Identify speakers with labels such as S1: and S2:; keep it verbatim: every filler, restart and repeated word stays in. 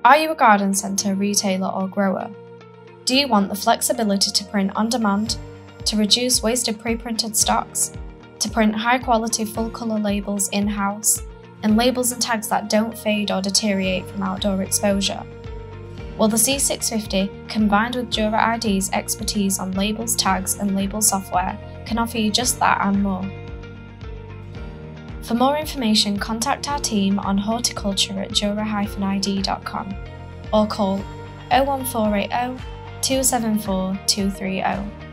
S1: Are you a garden centre, retailer or grower? Do you want the flexibility to print on demand, to reduce wasted pre-printed stocks, to print high-quality full-colour labels in-house, and labels and tags that don't fade or deteriorate from outdoor exposure? Well, the C six fifty, combined with Jura I D's expertise on labels, tags and label software, can offer you just that and more. For more information, contact our team on horticulture at jura dash I D dot com or call oh one four eight oh, two seven four, two three oh.